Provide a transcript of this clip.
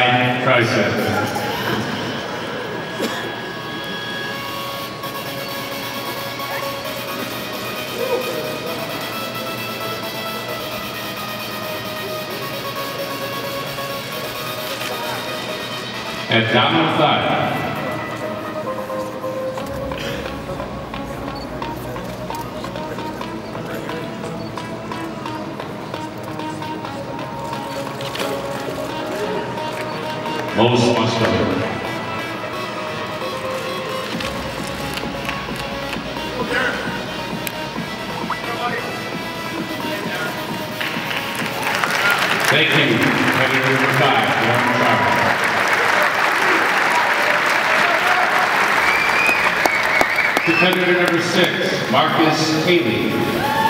side tricep. Abdominal thigh. Most muscular. Thank you. Competitor number 5, Warren Trower. Competitor number 6, Marcus Haley.